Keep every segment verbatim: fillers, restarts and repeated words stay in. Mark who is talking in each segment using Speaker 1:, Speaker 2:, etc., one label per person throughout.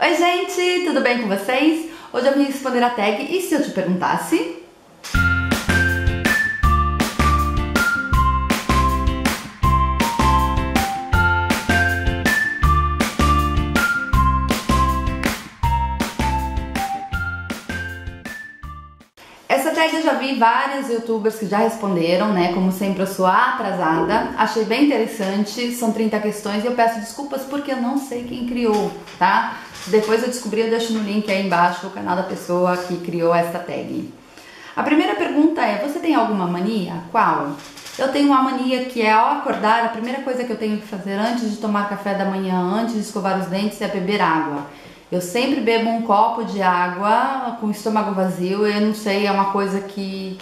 Speaker 1: Oi gente, tudo bem com vocês? Hoje eu vim responder a tag "E se eu te perguntasse?". Essa tag eu já vi vários youtubers que já responderam, né? Como sempre eu sou atrasada. Achei bem interessante, são trinta questões e eu peço desculpas porque eu não sei quem criou, tá? Depois eu descobri, eu deixo no link aí embaixo o canal da pessoa que criou essa tag. A primeira pergunta é: você tem alguma mania? Qual? Eu tenho uma mania que é, ao acordar, a primeira coisa que eu tenho que fazer antes de tomar café da manhã, antes de escovar os dentes, é beber água. Eu sempre bebo um copo de água com o estômago vazio. Eu não sei, é uma coisa que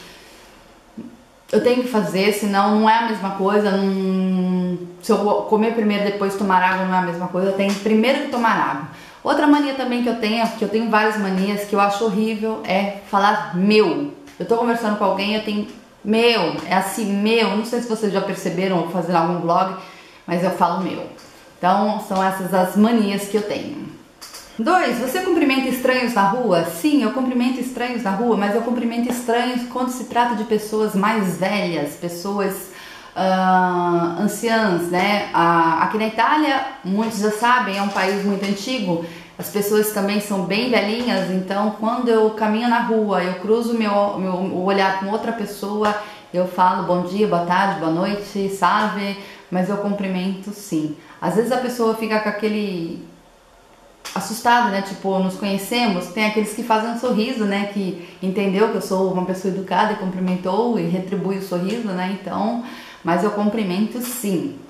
Speaker 1: eu tenho que fazer, senão não é a mesma coisa. Não... Se eu comer primeiro e depois tomar água, não é a mesma coisa. Eu tenho primeiro que tomar água. Outra mania também que eu tenho, que eu tenho várias manias que eu acho horrível, é falar meu. Eu tô conversando com alguém, eu tenho meu, é assim, meu. Não sei se vocês já perceberam ou fazendo algum vlog, mas eu falo meu. Então são essas as manias que eu tenho. dois. Você cumprimenta estranhos na rua? Sim, eu cumprimento estranhos na rua, mas eu cumprimento estranhos quando se trata de pessoas mais velhas, pessoas uh, anciãs, né? Uh, aqui na Itália, muitos já sabem, é um país muito antigo, as pessoas também são bem velhinhas, então quando eu caminho na rua, eu cruzo meu, meu o olhar com outra pessoa, eu falo bom dia, boa tarde, boa noite, salve, mas eu cumprimento sim. Às vezes a pessoa fica com aquele... assustado, né? Tipo, nos conhecemos, tem aqueles que fazem um sorriso, né? Que entendeu que eu sou uma pessoa educada e cumprimentou e retribui o sorriso, né? Então, mas eu cumprimento sim.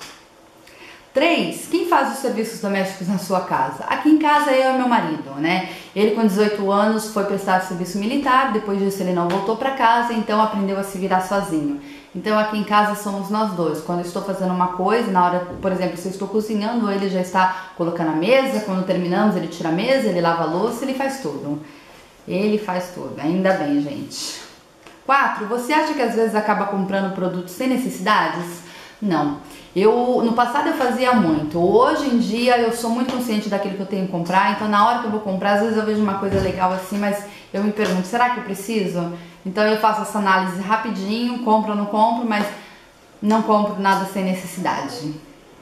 Speaker 1: três. Quem faz os serviços domésticos na sua casa? Aqui em casa eu e meu marido, né? Ele com dezoito anos foi prestar serviço militar, depois disso ele não voltou para casa, então aprendeu a se virar sozinho. Então aqui em casa somos nós dois. Quando eu estou fazendo uma coisa, na hora, por exemplo, se eu estou cozinhando, ele já está colocando a mesa, quando terminamos ele tira a mesa, ele lava a louça, ele faz tudo. Ele faz tudo, ainda bem, gente. quatro. Você acha que às vezes acaba comprando produtos sem necessidades? Não. Eu, no passado eu fazia muito. Hoje em dia eu sou muito consciente daquilo que eu tenho que comprar, então na hora que eu vou comprar, às vezes eu vejo uma coisa legal assim, mas eu me pergunto, será que eu preciso? Então eu faço essa análise rapidinho, compro ou não compro, mas não compro nada sem necessidade.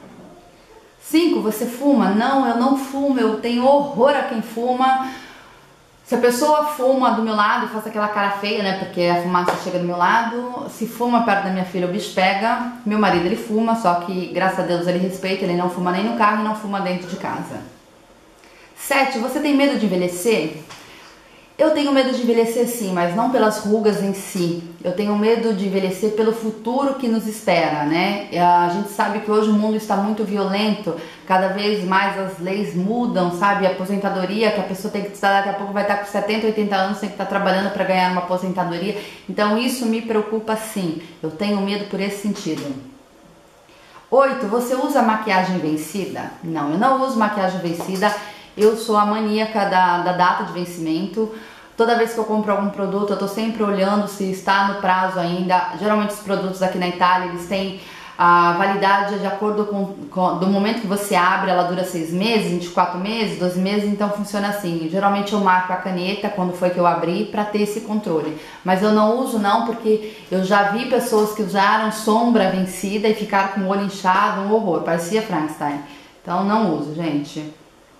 Speaker 1: cinco. Você fuma? Não, eu não fumo, eu tenho horror a quem fuma. Se a pessoa fuma do meu lado, eu faço aquela cara feia, né, porque a fumaça chega do meu lado. Se fuma perto da minha filha, o bicho pega. Meu marido, ele fuma, só que graças a Deus ele respeita, ele não fuma nem no carro e não fuma dentro de casa. sete. Você tem medo de envelhecer? Eu tenho medo de envelhecer sim, mas não pelas rugas em si. Eu tenho medo de envelhecer pelo futuro que nos espera, né? A gente sabe que hoje o mundo está muito violento, cada vez mais as leis mudam, sabe? A aposentadoria, que a pessoa tem que estar, daqui a pouco vai estar com setenta, oitenta anos, tem que estar trabalhando para ganhar uma aposentadoria. Então isso me preocupa sim. Eu tenho medo por esse sentido. oito. Você usa maquiagem vencida? Não, eu não uso maquiagem vencida. Eu sou a maníaca da, da data de vencimento. Toda vez que eu compro algum produto, eu tô sempre olhando se está no prazo ainda. Geralmente os produtos aqui na Itália, eles têm a validade de acordo com, com do momento que você abre, ela dura seis meses, vinte e quatro meses, doze meses, então funciona assim. Geralmente eu marco a caneta quando foi que eu abri para ter esse controle. Mas eu não uso não, porque eu já vi pessoas que usaram sombra vencida e ficaram com o olho inchado, um horror, parecia Frankenstein. Então não uso, gente.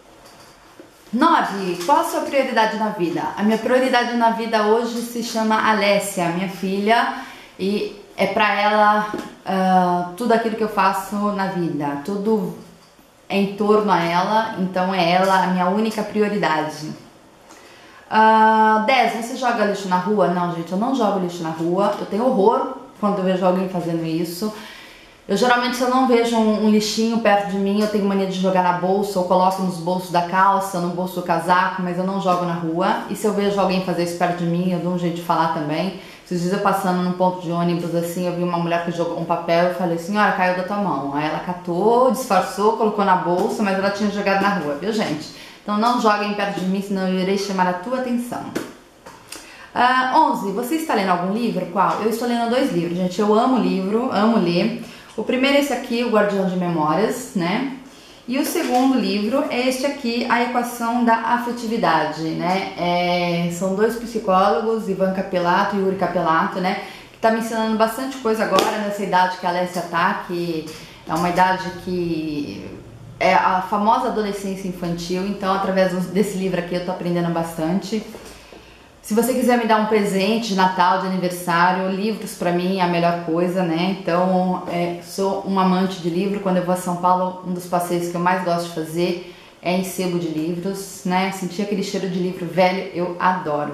Speaker 1: nove. Qual a sua prioridade na vida? A minha prioridade na vida hoje se chama Alessia, minha filha, e é pra ela uh, tudo aquilo que eu faço na vida, tudo é em torno a ela, então é ela a minha única prioridade. Uh, dez. Você joga lixo na rua? Não, gente, eu não jogo lixo na rua, eu tenho horror quando eu vejo alguém fazendo isso. Eu geralmente, se eu não vejo um, um lixinho perto de mim, eu tenho mania de jogar na bolsa, ou coloco nos bolsos da calça, no bolso do casaco, mas eu não jogo na rua. E se eu vejo alguém fazer isso perto de mim, eu dou um jeito de falar também. Esses dias eu passando num ponto de ônibus assim, eu vi uma mulher que jogou um papel, eu falei, senhora, caiu da tua mão. Aí ela catou, disfarçou, colocou na bolsa, mas ela tinha jogado na rua, viu, gente? Então não joguem perto de mim, senão eu irei chamar a tua atenção. Uh, onze. Você está lendo algum livro? Qual? Eu estou lendo dois livros, gente. Eu amo livro, amo ler. O primeiro é esse aqui, O Guardião de Memórias, né? E o segundo livro é este aqui, A Equação da Afetividade, né? É, são dois psicólogos, Ivan Capelato e Yuri Capelato, né? Que tá me ensinando bastante coisa agora nessa idade que a Alessia tá, que é uma idade que é a famosa adolescência infantil. Então, através desse livro aqui eu tô aprendendo bastante. Se você quiser me dar um presente de Natal, de aniversário, livros pra mim é a melhor coisa, né? Então, é, sou uma amante de livro. Quando eu vou a São Paulo, um dos passeios que eu mais gosto de fazer é em sebo de livros, né? Sentir aquele cheiro de livro velho, eu adoro.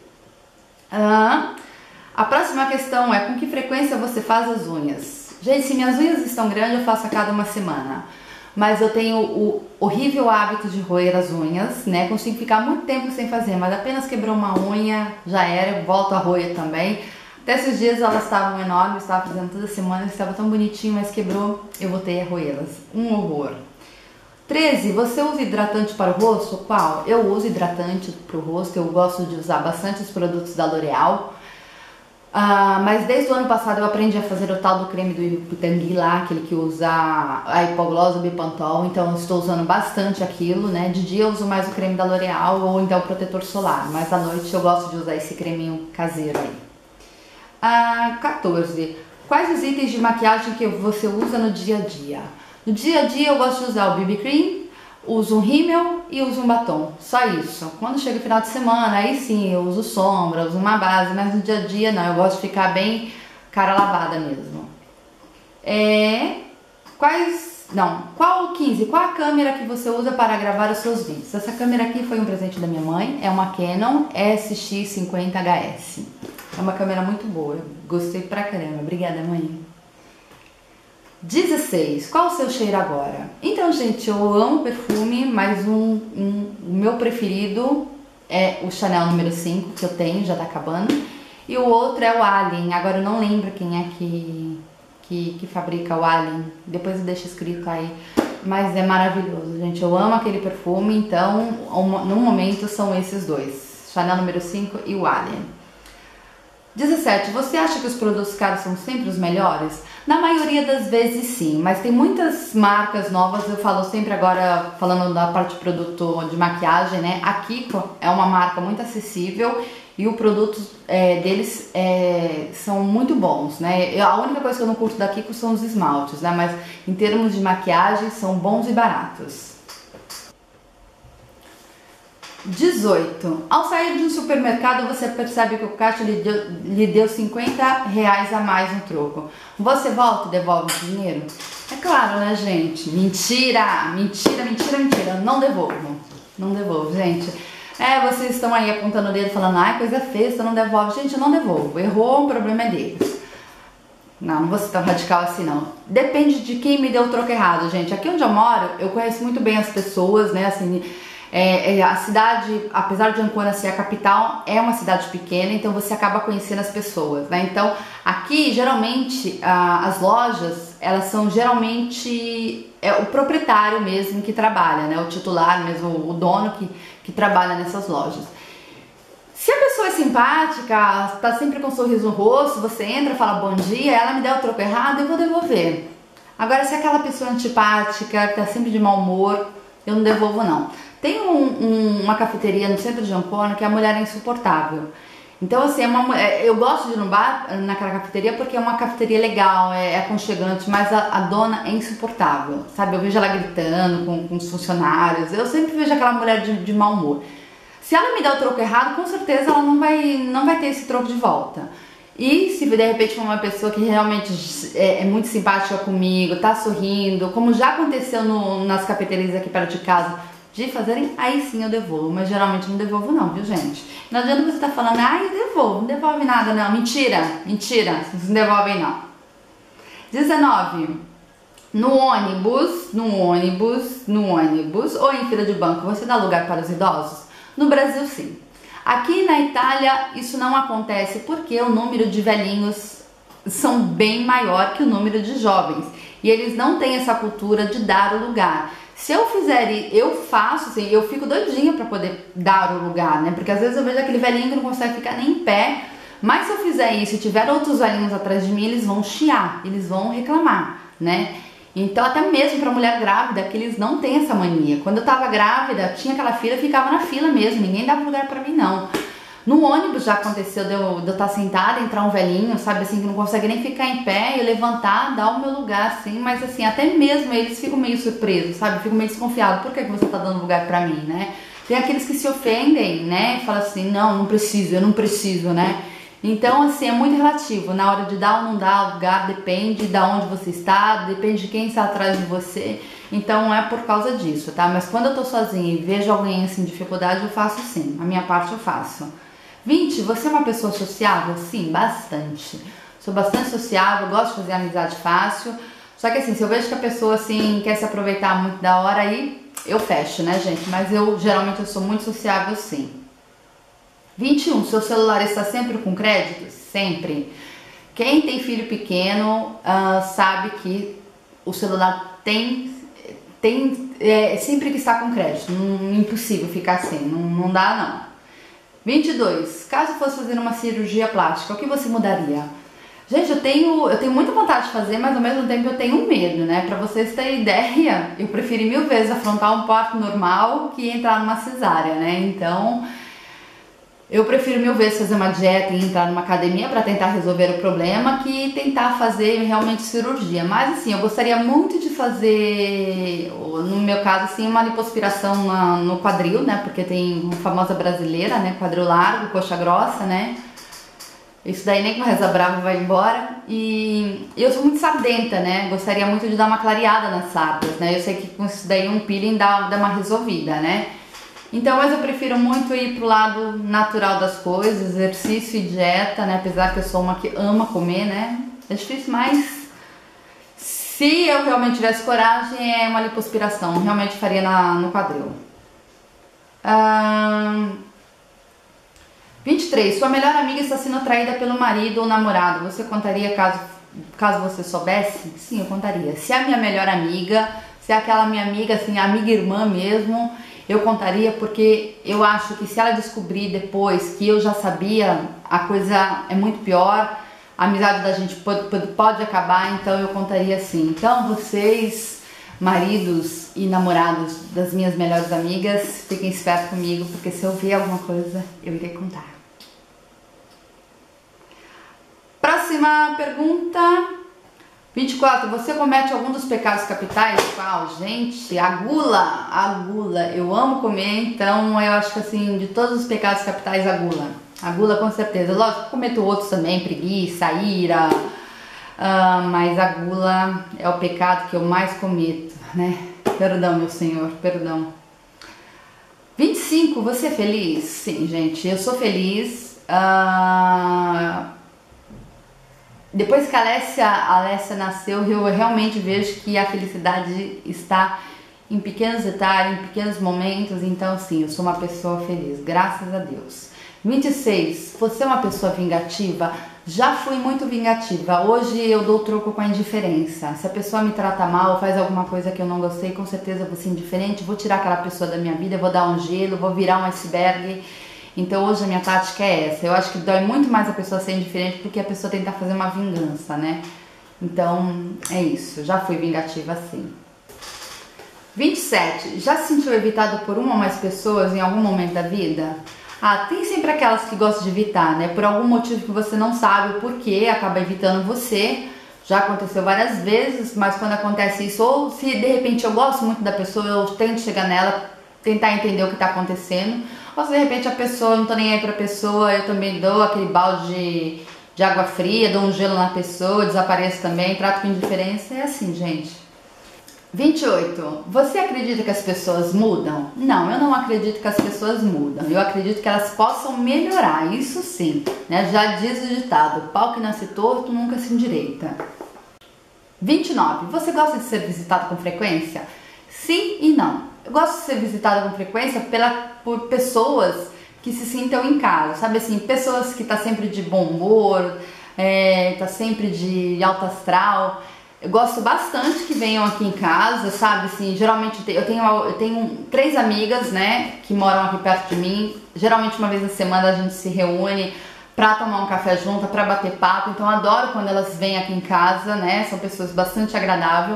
Speaker 1: Ah, a próxima questão é: com que frequência você faz as unhas? Gente, se minhas unhas estão grandes, eu faço a cada uma semana. Mas eu tenho o horrível hábito de roer as unhas, né? Consigo ficar muito tempo sem fazer, mas apenas quebrou uma unha, já era, eu volto a roer também. Até esses dias elas estavam enormes, eu estava fazendo toda semana, estava tão bonitinho, mas quebrou, eu voltei a roê-las. Um horror. treze. Você usa hidratante para o rosto? Qual? Eu uso hidratante para o rosto, eu gosto de usar bastante os produtos da L'Oréal. Uh, mas desde o ano passado eu aprendi a fazer o tal do creme do Ipitangui lá, aquele que usa a hipoglose, o Bipantol, então eu estou usando bastante aquilo, né? De dia eu uso mais o creme da L'Oréal ou então o protetor solar, mas à noite eu gosto de usar esse creminho caseiro aí. Uh, quatorze. Quais os itens de maquiagem que você usa no dia a dia? No dia a dia eu gosto de usar o B B Cream, uso um rímel e uso um batom, só isso. Quando chega o final de semana, aí sim eu uso sombra, uso uma base, mas no dia a dia não, eu gosto de ficar bem cara lavada mesmo. É... Quais... Não, qual quinze? Qual a câmera que você usa para gravar os seus vídeos? Essa câmera aqui foi um presente da minha mãe, é uma Canon S X cinquenta H S. É uma câmera muito boa, eu gostei pra caramba, obrigada mãe. dezesseis. Qual o seu cheiro agora? Então, gente, eu amo perfume, mas um, um, o meu preferido é o Chanel número cinco, que eu tenho, já tá acabando. E o outro é o Alien. Agora eu não lembro quem é que, que, que fabrica o Alien. Depois eu deixo escrito aí. Mas é maravilhoso, gente. Eu amo aquele perfume, então, no momento, são esses dois. Chanel número cinco e o Alien. dezessete. Você acha que os produtos caros são sempre os melhores? Na maioria das vezes sim, mas tem muitas marcas novas, eu falo sempre agora, falando da parte de produto de maquiagem, né? A Kiko é uma marca muito acessível e os produtos é, deles é, são muito bons, né? Eu, a única coisa que eu não curto da Kiko são os esmaltes, né? Mas em termos de maquiagem são bons e baratos. dezoito. Ao sair de um supermercado, você percebe que o caixa lhe deu, lhe deu cinquenta reais a mais no troco. Você volta e devolve o dinheiro? É claro, né, gente? Mentira! Mentira, mentira, mentira. Não devolvo. Não devolvo, gente. É, vocês estão aí apontando o dedo falando, ai, coisa feia, você não devolve. Gente, eu não devolvo. Errou, o problema é deles. Não, não vou ser tão radical assim, não. Depende de quem me deu o troco errado, gente. Aqui onde eu moro, eu conheço muito bem as pessoas, né, assim... É, é, a cidade, apesar de Ancona ser a capital, é uma cidade pequena, então você acaba conhecendo as pessoas, né? Então, aqui, geralmente, a, as lojas, elas são geralmente é, o proprietário mesmo que trabalha, né? O titular mesmo, o dono que, que trabalha nessas lojas. Se a pessoa é simpática, tá sempre com um sorriso no rosto, você entra, fala bom dia, ela me der o troco errado, eu vou devolver. Agora, se é aquela pessoa antipática, que tá sempre de mau humor, eu não devolvo, não. Tem um, um, uma cafeteria no centro de Ancona que a mulher é insuportável. Então, assim, é uma, é, eu gosto de ir no bar, naquela cafeteria, porque é uma cafeteria legal, é, é aconchegante, mas a, a dona é insuportável, sabe? Eu vejo ela gritando com, com os funcionários, eu sempre vejo aquela mulher de, de mau humor. Se ela me der o troco errado, com certeza ela não vai, não vai ter esse troco de volta. E se de repente for uma pessoa que realmente é, é muito simpática comigo, tá sorrindo, como já aconteceu no, nas cafeterias aqui perto de casa, de fazerem, aí sim eu devolvo, mas geralmente não devolvo não, viu, gente? Não adianta você estar tá falando, ai, eu devolvo, não devolve nada não, mentira, mentira, vocês não devolvem não. dezenove. No ônibus, no ônibus, no ônibus ou em fila de banco, você dá lugar para os idosos? No Brasil, sim. Aqui na Itália, isso não acontece porque o número de velhinhos são bem maior que o número de jovens. E eles não têm essa cultura de dar o lugar. Se eu fizer, eu faço assim, eu fico doidinha para poder dar o lugar, né? Porque às vezes eu vejo aquele velhinho que não consegue ficar nem em pé. Mas se eu fizer isso e tiver outros velhinhos atrás de mim, eles vão chiar, eles vão reclamar, né? Então, até mesmo para mulher grávida, que eles não têm essa mania. Quando eu tava grávida, tinha aquela fila, eu ficava na fila mesmo, ninguém dava lugar para mim, não. No ônibus já aconteceu de eu, de eu estar sentada, entrar um velhinho, sabe, assim, que não consegue nem ficar em pé, eu levantar, dar o meu lugar, assim, mas assim, até mesmo eles ficam meio surpresos, sabe, ficam meio desconfiados, por que que você tá dando lugar pra mim, né? Tem aqueles que se ofendem, né, e falam assim, não, não preciso, eu não preciso, né? Então, assim, é muito relativo, na hora de dar ou não dar lugar, depende de onde você está, depende de quem está atrás de você, então é por causa disso, tá? Mas quando eu tô sozinha e vejo alguém, assim, em dificuldade, eu faço sim, a minha parte eu faço. vinte, você é uma pessoa sociável? Sim, bastante. Sou bastante sociável, gosto de fazer amizade fácil. Só que assim, se eu vejo que a pessoa assim quer se aproveitar muito da hora, aí eu fecho, né, gente? Mas eu geralmente eu sou muito sociável, sim. vinte e um, seu celular está sempre com crédito? Sempre. Quem tem filho pequeno uh, sabe que o celular tem, tem é, sempre que está com crédito. Não, impossível ficar sem, não, não dá não. vinte e dois. Caso fosse fazer uma cirurgia plástica, o que você mudaria? Gente, eu tenho, eu tenho muita vontade de fazer, mas ao mesmo tempo eu tenho medo, né? Pra vocês terem ideia, eu prefiro mil vezes afrontar um parto normal que entrar numa cesárea, né? Então, eu prefiro mil vezes fazer uma dieta e entrar numa academia para tentar resolver o problema que tentar fazer realmente cirurgia. Mas assim, eu gostaria muito de fazer, no meu caso, assim, uma lipoaspiração na, no quadril, né? Porque tem uma famosa brasileira, né? Quadril largo, coxa grossa, né? Isso daí nem com reza brava vai embora. E eu sou muito sardenta, né? Gostaria muito de dar uma clareada nas sardas, né? Eu sei que com isso daí um peeling dá, dá uma resolvida, né? Então, mas eu prefiro muito ir pro lado natural das coisas, exercício e dieta, né? Apesar que eu sou uma que ama comer, né? É difícil, mas se eu realmente tivesse coragem, é uma lipoaspiração. Realmente faria na, no quadril. Hum... vinte e três. Sua melhor amiga está sendo traída pelo marido ou namorado. Você contaria caso, caso você soubesse? Sim, eu contaria. Se é a minha melhor amiga, se é aquela minha amiga, assim, amiga irmã mesmo, eu contaria, porque eu acho que se ela descobrir depois que eu já sabia, a coisa é muito pior, a amizade da gente pode, pode, pode acabar, então eu contaria sim. Então vocês, maridos e namorados das minhas melhores amigas, fiquem espertos comigo, porque se eu ver alguma coisa, eu irei contar. Próxima pergunta. vinte e quatro. Você comete algum dos pecados capitais? Qual? Gente, a gula. A gula. Eu amo comer, então eu acho que assim, de todos os pecados capitais, a gula. A gula com certeza. Lógico, cometo outros também, preguiça, ira. Uh, mas a gula é o pecado que eu mais cometo, né? Perdão, meu senhor, perdão. vinte e cinco. Você é feliz? Sim, gente, eu sou feliz. Uh... Depois que a Alessia, a Alessia nasceu, eu realmente vejo que a felicidade está em pequenos detalhes, em pequenos momentos. Então, sim, eu sou uma pessoa feliz, graças a Deus. vinte e seis. Você é uma pessoa vingativa? Já fui muito vingativa. Hoje eu dou troco com a indiferença. Se a pessoa me trata mal, faz alguma coisa que eu não gostei, com certeza eu vou ser indiferente, vou tirar aquela pessoa da minha vida, vou dar um gelo, vou virar um iceberg. Então hoje a minha tática é essa. Eu acho que dói muito mais a pessoa ser indiferente do que a pessoa tentar fazer uma vingança, né? Então é isso, já fui vingativa sim. vinte e sete. Já se sentiu evitado por uma ou mais pessoas em algum momento da vida? Ah, tem sempre aquelas que gostam de evitar, né? Por algum motivo que você não sabe o porquê, acaba evitando você. Já aconteceu várias vezes, mas quando acontece isso, ou se de repente eu gosto muito da pessoa, eu tento chegar nela, tentar entender o que tá acontecendo, ou se de repente a pessoa, eu não tô nem aí pra pessoa, eu também dou aquele balde de, de água fria, dou um gelo na pessoa, desapareço também, trato com indiferença, é assim, gente. vinte e oito. Você acredita que as pessoas mudam? Não, eu não acredito que as pessoas mudam. Eu acredito que elas possam melhorar, isso sim, né? Já diz o ditado, pau que nasce torto nunca se endireita. vinte e nove. Você gosta de ser visitado com frequência? Sim e não. Eu gosto de ser visitada com frequência pela, por pessoas que se sintam em casa, sabe assim, pessoas que tá sempre de bom humor, é, tá sempre de alto astral. Eu gosto bastante que venham aqui em casa, sabe, assim, geralmente eu tenho, eu tenho três amigas, né, que moram aqui perto de mim, geralmente uma vez na semana a gente se reúne pra tomar um café junto, pra bater papo, então eu adoro quando elas vêm aqui em casa, né, são pessoas bastante agradáveis.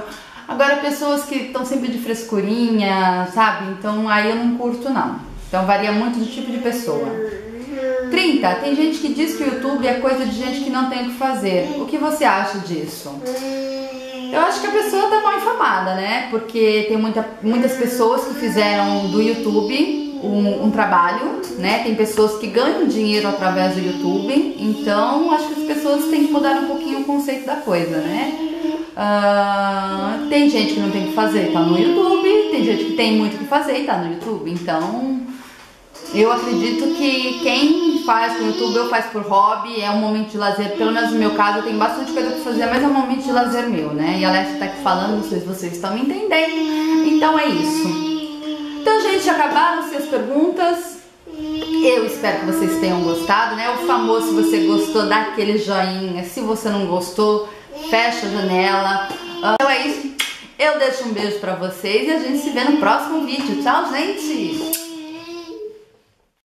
Speaker 1: Agora, pessoas que estão sempre de frescurinha, sabe? Então aí eu não curto não. Então varia muito do tipo de pessoa. trinta. Tem gente que diz que o YouTube é coisa de gente que não tem o que fazer. O que você acha disso? Eu acho que a pessoa tá mal informada, né? Porque tem muita, muitas pessoas que fizeram do YouTube um, um trabalho, né? Tem pessoas que ganham dinheiro através do YouTube. Então acho que as pessoas têm que mudar um pouquinho o conceito da coisa, né? Uh, tem gente que não tem o que fazer e tá no YouTube. Tem gente que tem muito o que fazer e tá no YouTube. Então eu acredito que quem faz com o YouTube ou faz por hobby, é um momento de lazer. Pelo menos no meu caso, eu tenho bastante coisa pra fazer, mas é um momento de lazer meu, né? E a Alessia tá aqui falando, não sei se vocês estão me entendendo. Então é isso. Então, gente, acabaram-se as perguntas. Eu espero que vocês tenham gostado, né? O famoso, se você gostou, dá aquele joinha. Se você não gostou, fecha a janela. Então é isso. Eu deixo um beijo pra vocês e a gente se vê no próximo vídeo. Tchau, gente!